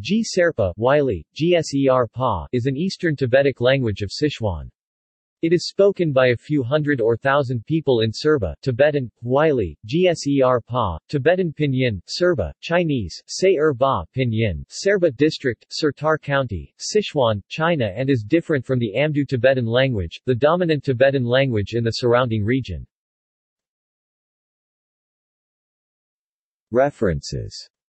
Gserpa, Wylie, Gserpa, is an Eastern Tibetic language of Sichuan. It is spoken by a few hundred or thousand people in Serba, Tibetan, Wylie, Gserpa, Tibetan Pinyin, Serba, Chinese, Say-er-ba, Pinyin, Serba District, Sertar County, Sichuan, China and is different from the Amdo Tibetan language, the dominant Tibetan language in the surrounding region. References